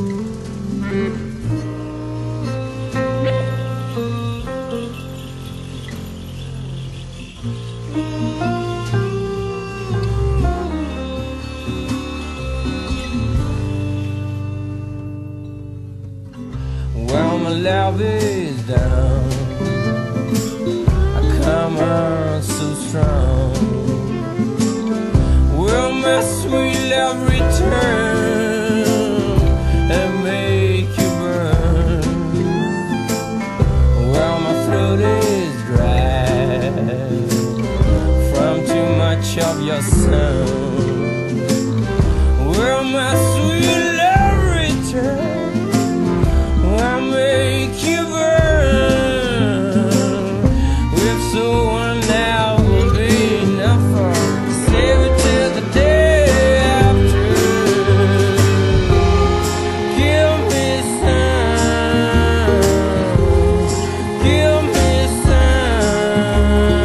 Well, my love is down, I come on so strong. Will my sweet love return and make you burn? Well, my throat is dry from too much of your sun. Will my sweet love return? I'll make you burn. If so, one now will be enough for save it till the day after. Give me some, give me some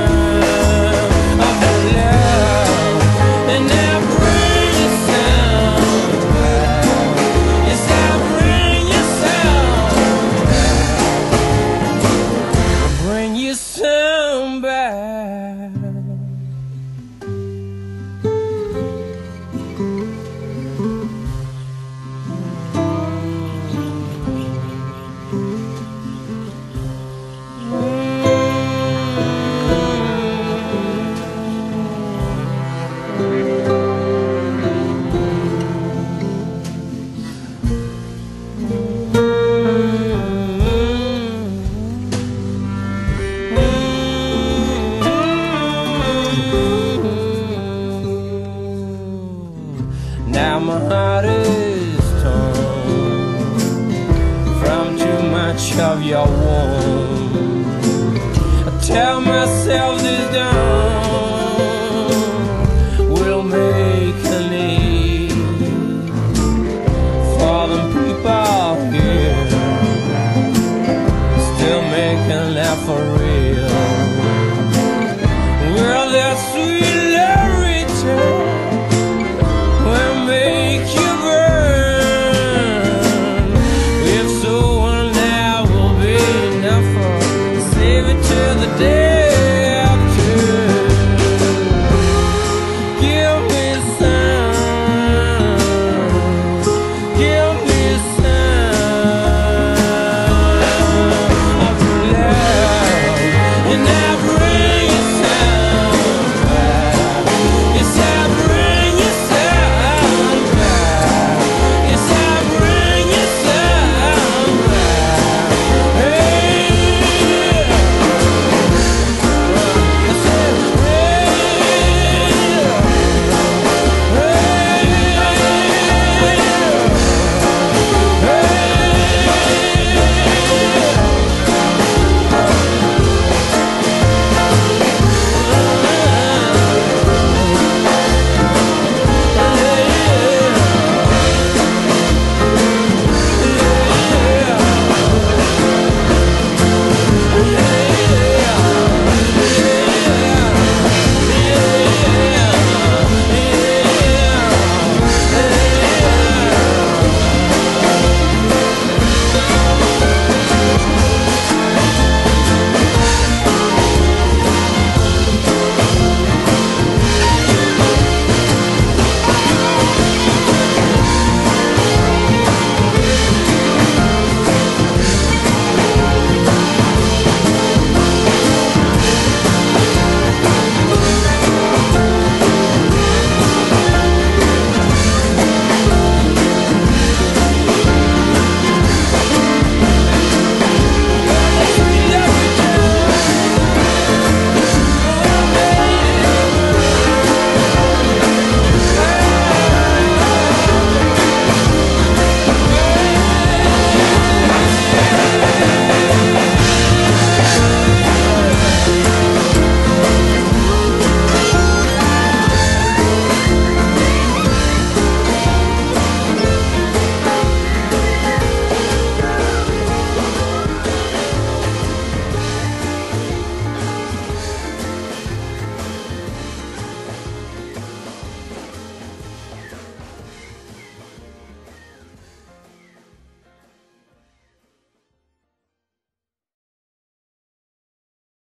of your love, and I'll bring you some. Yes, I'll bring you some. Bring you some back. Now my heart is torn from too much of your warmth. I tell myself